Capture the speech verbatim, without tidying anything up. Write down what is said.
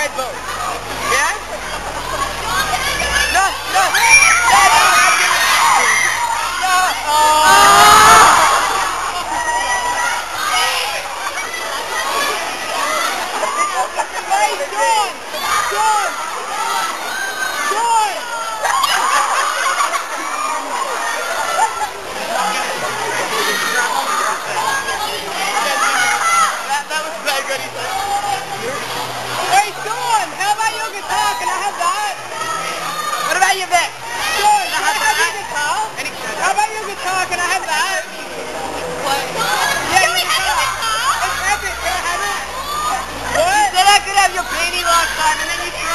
red bull. Yeah? No, no. No, no, no. Oh. Hey, Shaun! Shaun! Shaun! that, that was so good. Hey, Shaun! How about your guitar? Can I have that? What about your Vic? Shaun, can I have your guitar? How about your guitar? Can I have that? What? Yeah, your guitar. It's epic. Can I have it? What? You said I could have your painting last time and then you